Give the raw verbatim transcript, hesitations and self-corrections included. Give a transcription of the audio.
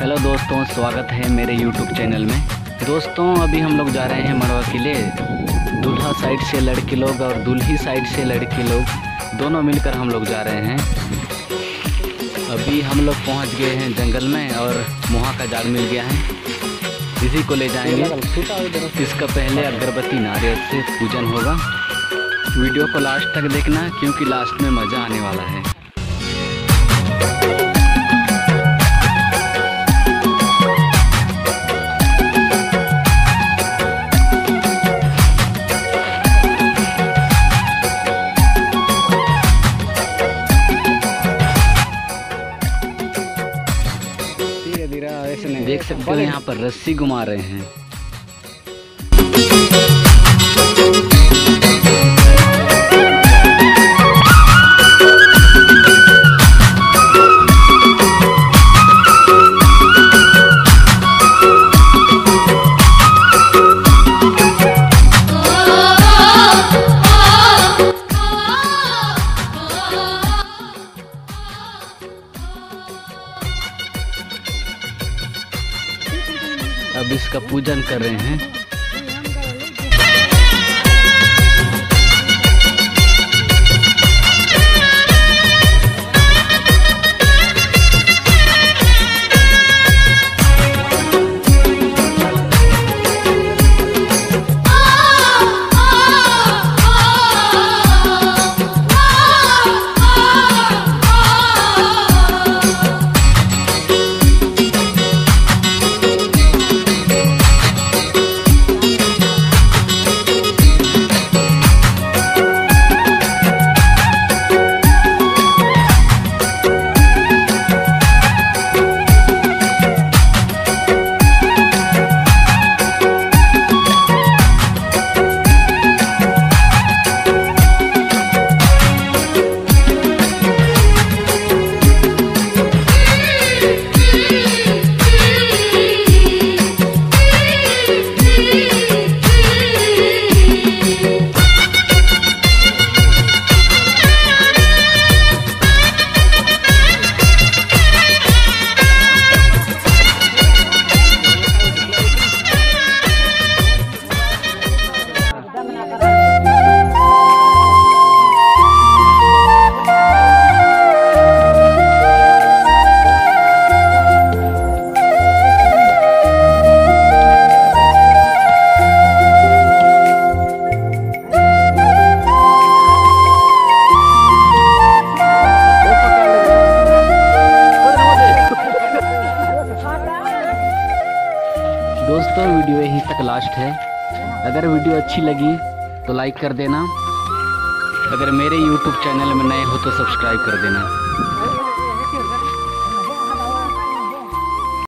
Hello दोस्तों, स्वागत है मेरे यूट्यूब चैनल में। दोस्तों अभी हम लोग जा रहे हैं मड़वा किले। दूल्हा साइड से लड़के लोग और दुल्ही साइड से लड़के लोग दोनों मिलकर हम लोग जा रहे हैं। अभी हम लोग पहुंच गए हैं जंगल में और मुहा का जाल मिल गया है, इसी को ले जाएंगे। इसका पहले अगरबत्ती नारियल से पूजन होगा। वीडियो को लास्ट तक देखना क्योंकि लास्ट में मज़ा आने वाला है। देख सकते हो यहाँ पर रस्सी घुमा रहे हैं। अब इसका पूजन कर रहे हैं। दोस्तों वीडियो यहीं तक लास्ट है। अगर वीडियो अच्छी लगी तो लाइक कर देना। अगर मेरे यूट्यूब चैनल में नए हो तो सब्सक्राइब कर देना।